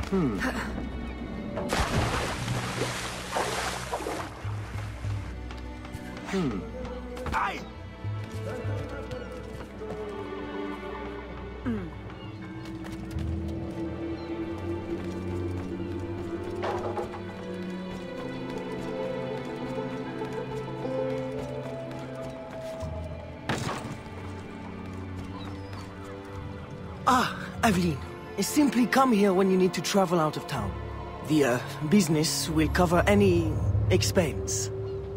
Aye. Aveline, simply come here when you need to travel out of town. The business will cover any expense.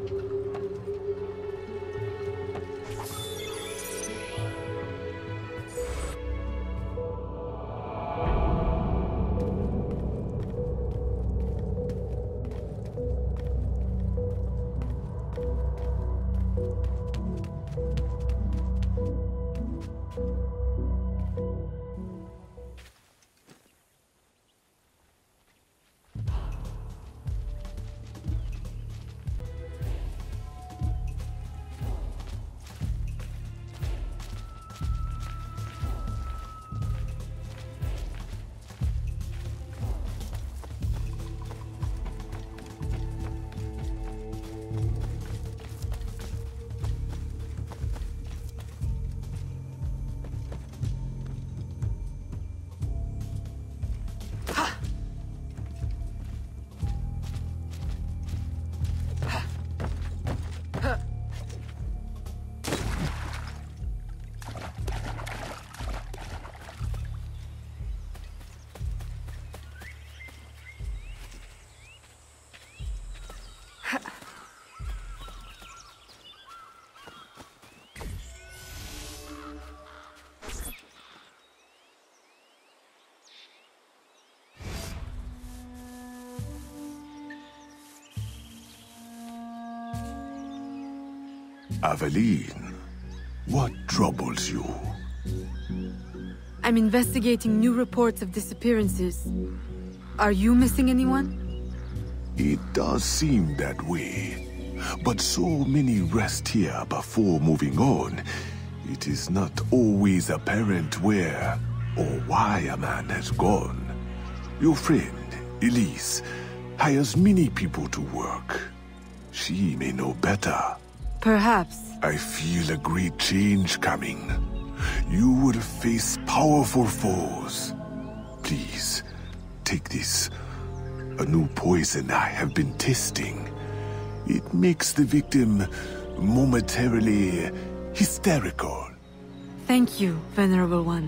Aveline, what troubles you? I'm investigating new reports of disappearances. Are you missing anyone? It does seem that way. But so many rest here before moving on. It is not always apparent where or why a man has gone. Your friend, Elise, hires many people to work. She may know better. Perhaps. I feel a great change coming. You will face powerful foes. Please, take this. A new poison I have been testing. It makes the victim momentarily hysterical. Thank you, Venerable One.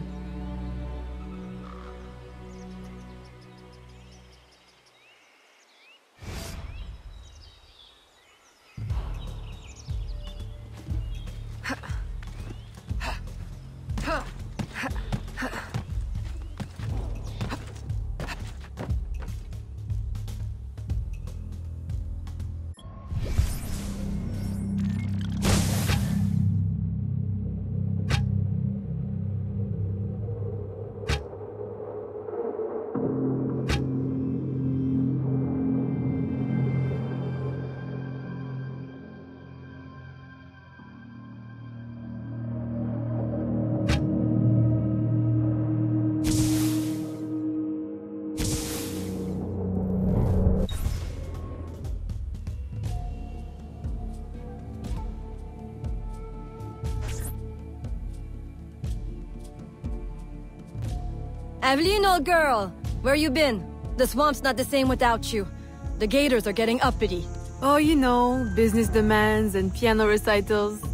Aveline, old girl! Where you been? The swamp's not the same without you. The gators are getting uppity. Oh, you know, business demands and piano recitals.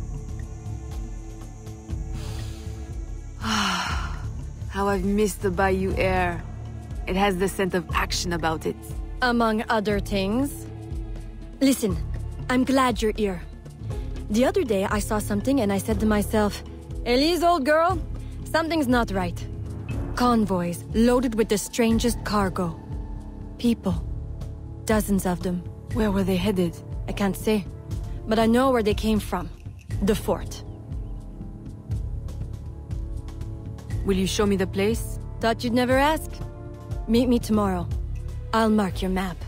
How I've missed the bayou air. It has the scent of action about it. Among other things. Listen, I'm glad you're here. The other day I saw something and I said to myself, Elise, old girl, something's not right. Convoys loaded with the strangest cargo. People. Dozens of them. Where were they headed? I can't say, but I know where they came from. The fort. Will you show me the place? Thought you'd never ask. Meet me tomorrow. I'll mark your map.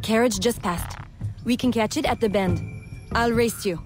carriage just passed. We can catch it at the bend. I'll race you.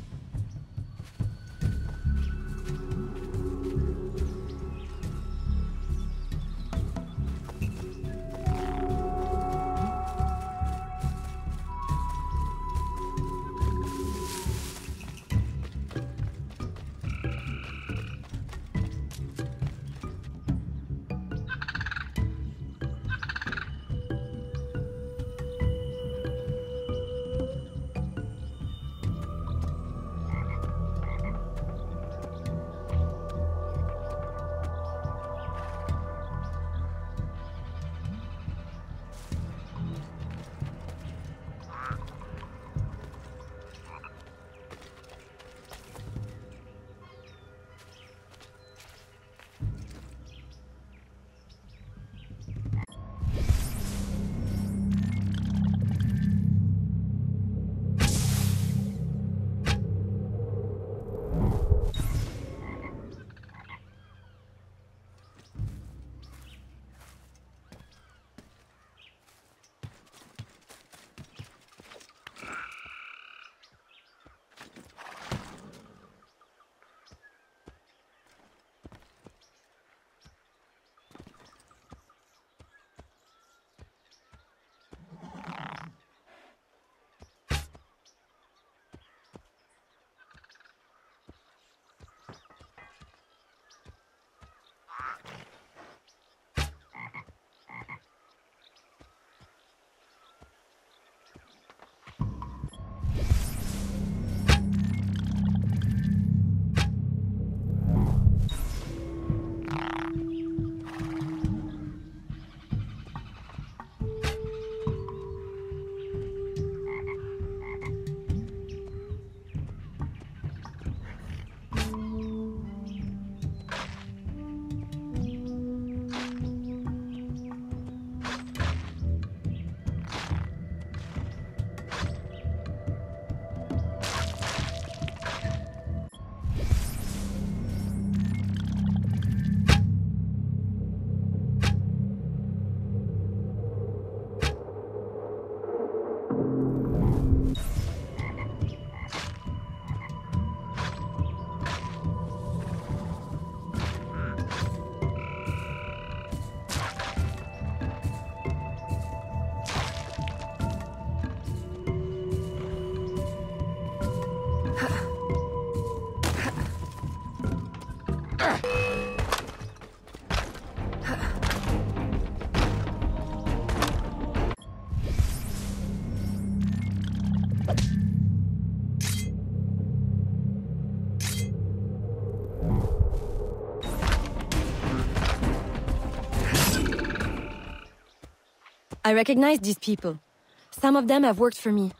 I recognize these people. Some of them have worked for me.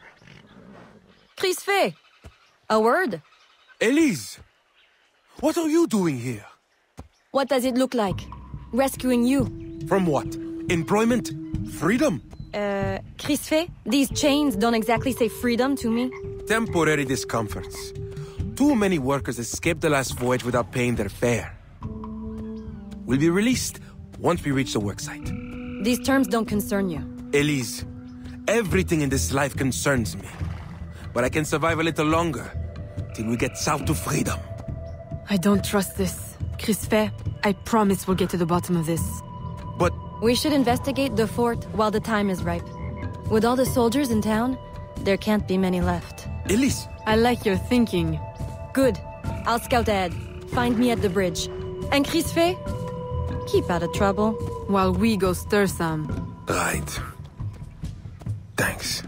Crisfe! A word? Elise! What are you doing here? What does it look like? Rescuing you. From what? Employment? Freedom? Crisfe, these chains don't exactly say freedom to me. Temporary discomforts. Too many workers escaped the last voyage without paying their fare. We'll be released once we reach the worksite. These terms don't concern you. Elise, everything in this life concerns me. But I can survive a little longer, till we get south to freedom. I don't trust this. Crisfe, I promise we'll get to the bottom of this. But... We should investigate the fort while the time is ripe. With all the soldiers in town, there can't be many left. Elise! I like your thinking. Good. I'll scout ahead. Find me at the bridge. And Crisfe, keep out of trouble. While we go stir some. Right. Thanks.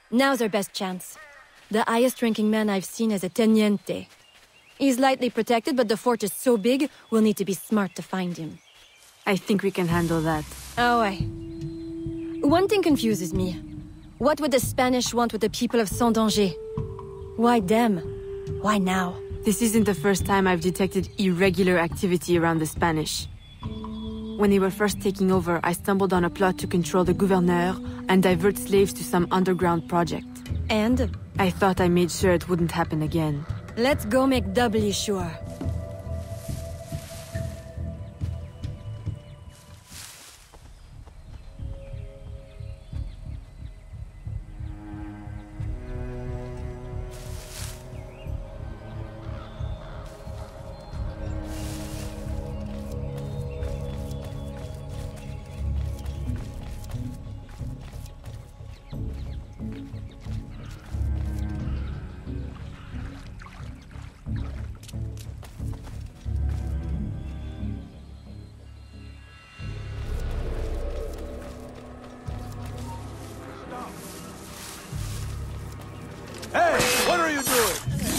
Now's our best chance. The highest-ranking man I've seen is a teniente. He's lightly protected, but the fort is so big, we'll need to be smart to find him. I think we can handle that. Oh, aye. One thing confuses me. What would the Spanish want with the people of Saint-Danger? Why them? Why now? This isn't the first time I've detected irregular activity around the Spanish. When they were first taking over, I stumbled on a plot to control the gouverneur and divert slaves to some underground project. And? I thought I made sure it wouldn't happen again. Let's go make doubly sure. Hey, what are you doing?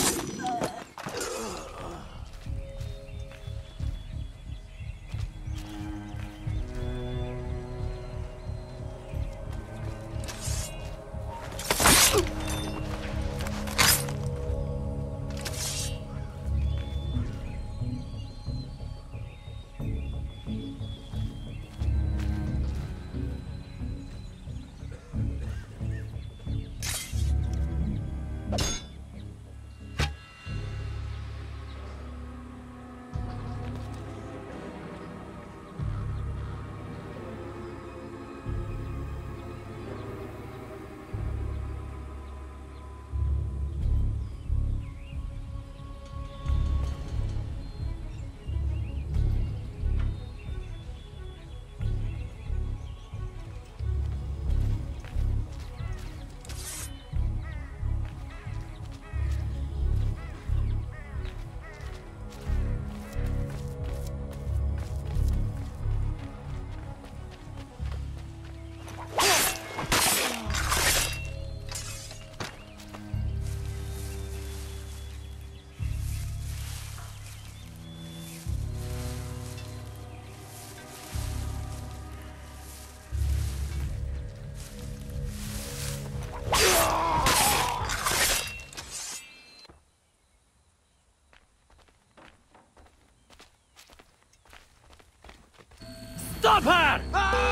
Stop her!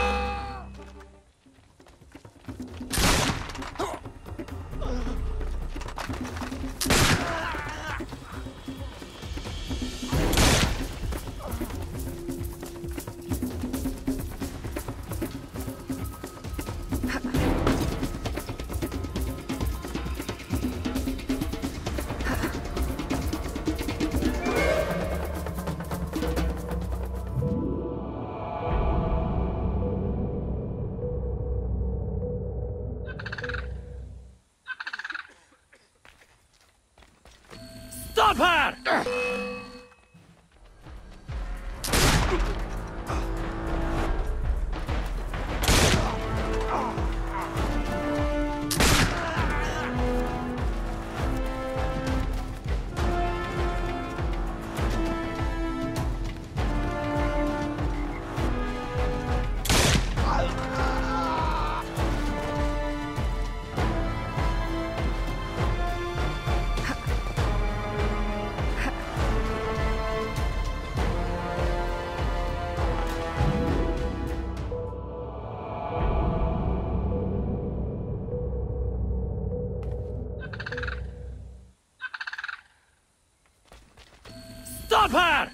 Stop her! Stop her!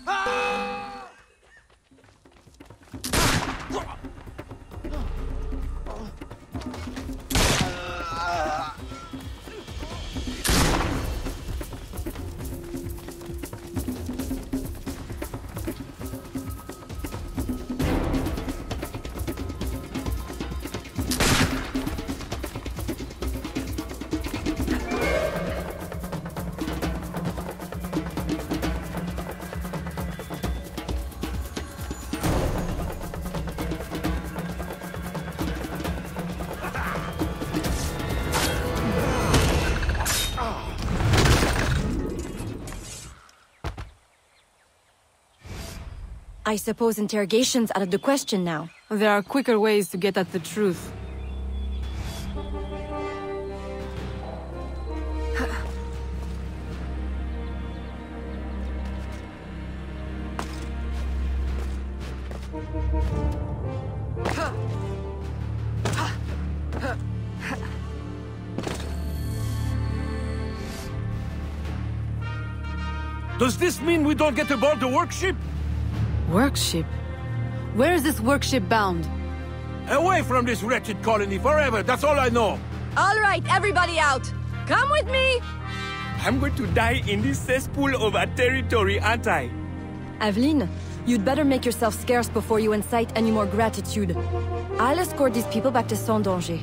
I suppose interrogation's out of the question now. There are quicker ways to get at the truth. Does this mean we don't get aboard the workship? Workship? Where is this workship bound? Away from this wretched colony forever, that's all I know. All right, everybody out! Come with me! I'm going to die in this cesspool of a territory, aren't I? Aveline, you'd better make yourself scarce before you incite any more gratitude. I'll escort these people back to Sans Danger.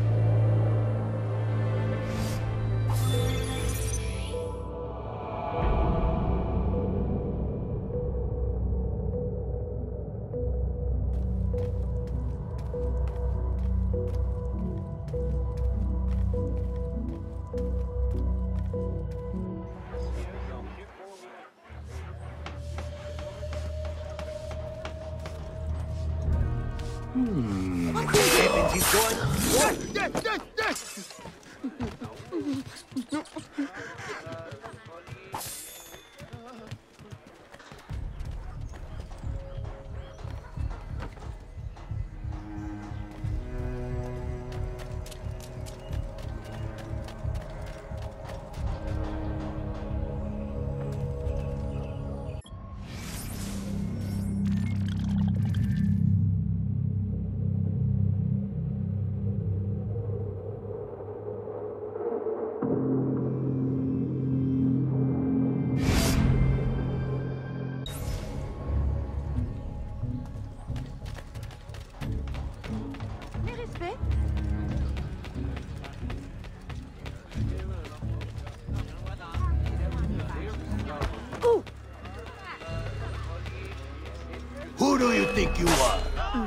Who do you think you are?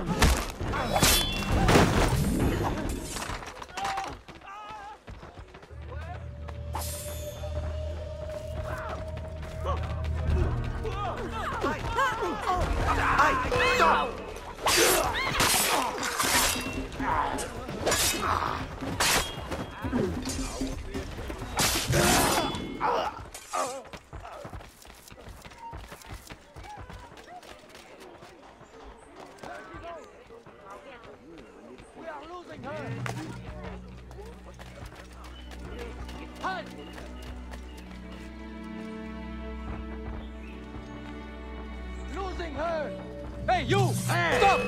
Losing her! Hey, you! Stop!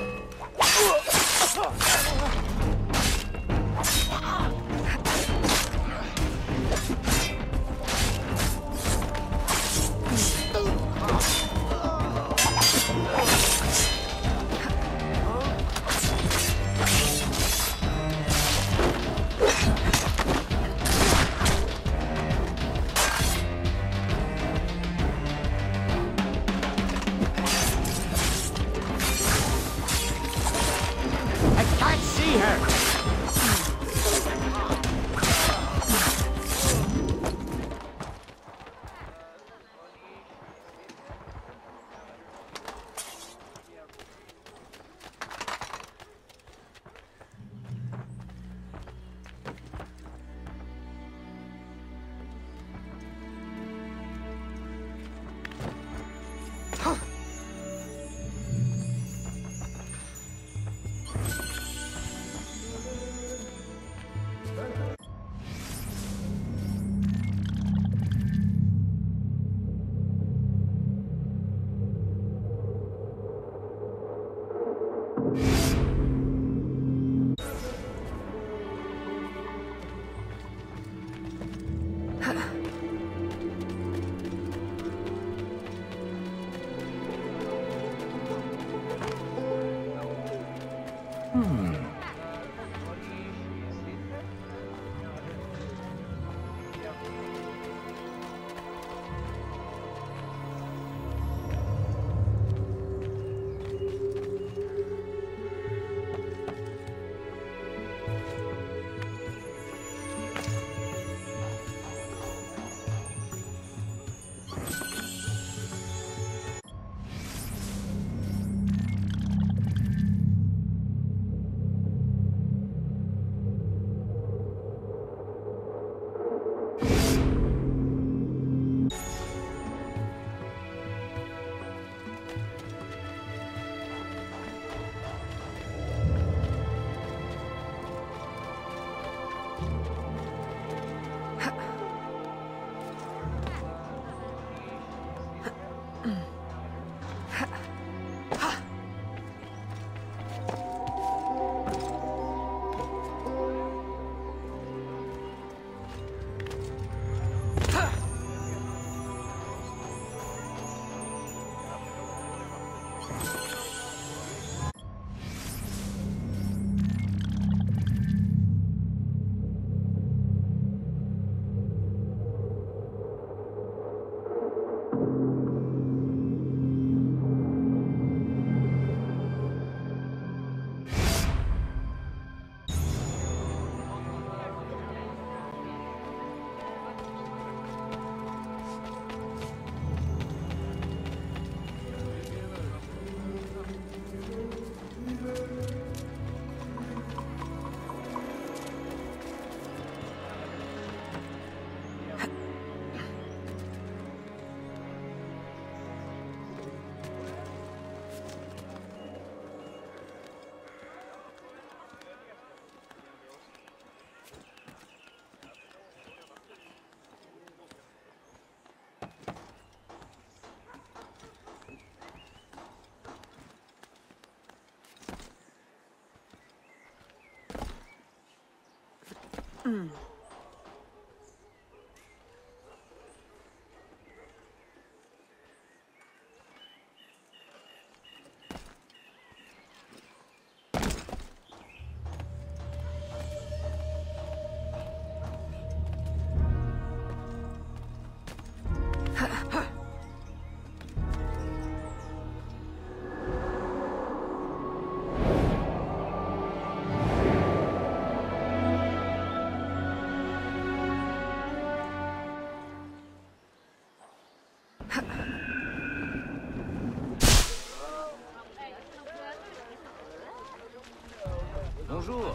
Bonjour.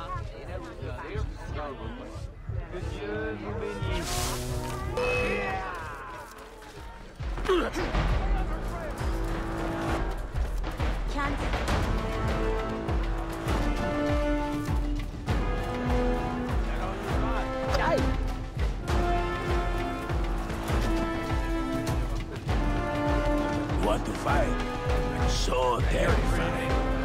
Que Dieu vous bénisse. You want to fight? I'm so terrified.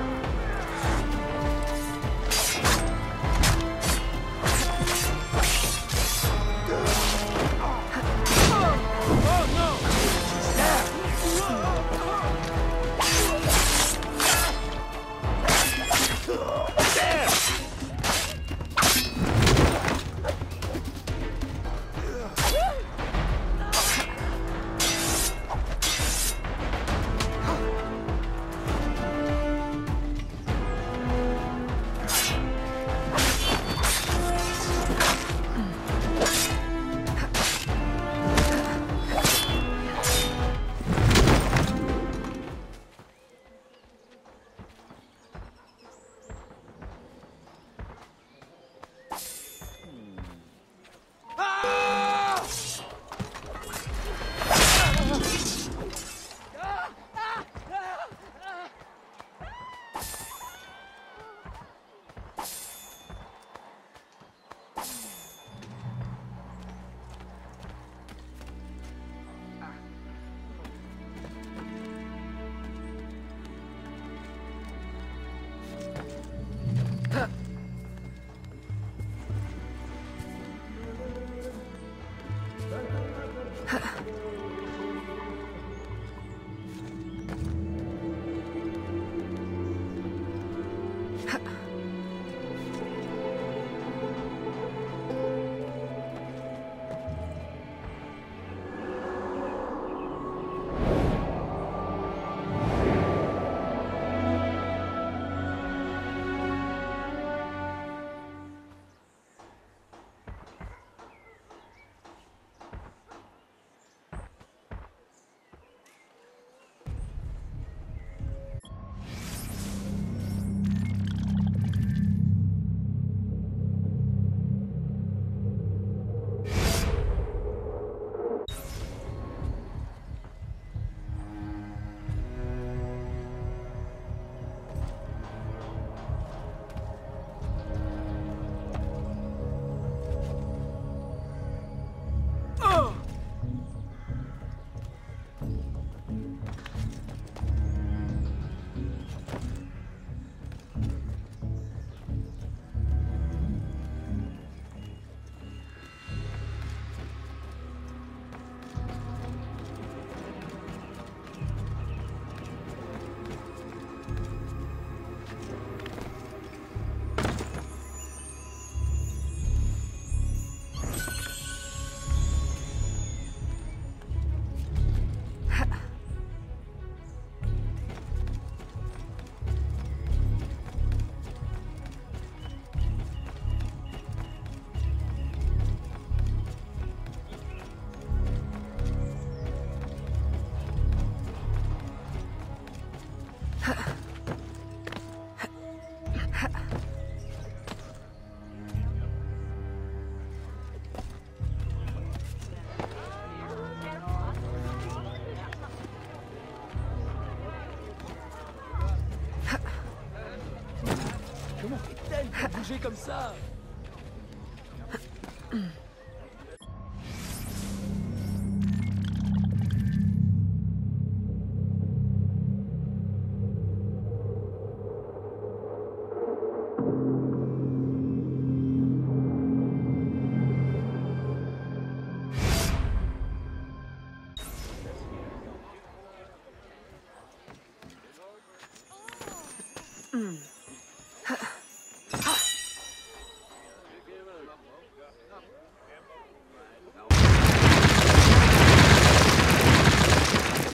Bouger comme ça.